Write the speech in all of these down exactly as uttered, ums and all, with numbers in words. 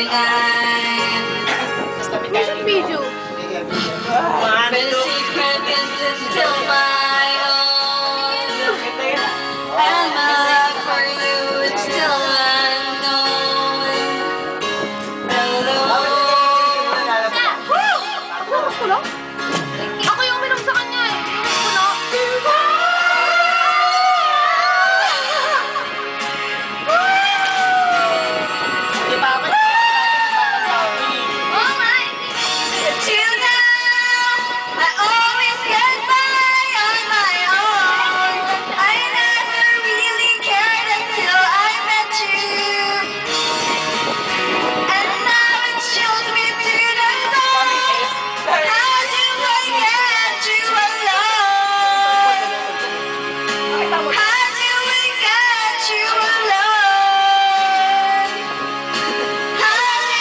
night. Music video. The secret is still my own, and my love for you is still unknown. Hello. Ako lang? Ako yung uminom sa kanya eh. Ako na. Till now, I always get by on my own. I never really cared until I met you, and now it chills me to the bone. How do I get you alone? How do we get you alone? How do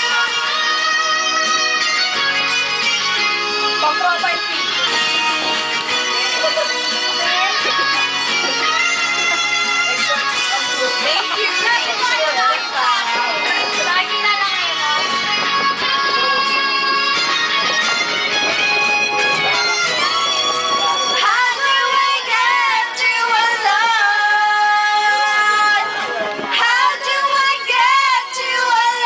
Pang-property. Thank you. Nakikilala kayo, no? How do I get you alone? How do I get you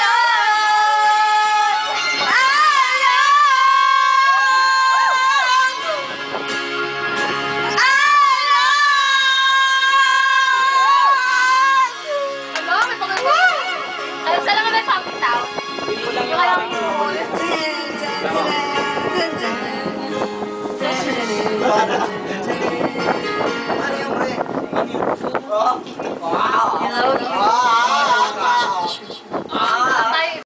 alone? Ano? May pagkakita. Alam, saan lang kami papuntaw? Yung alam mo. Alone.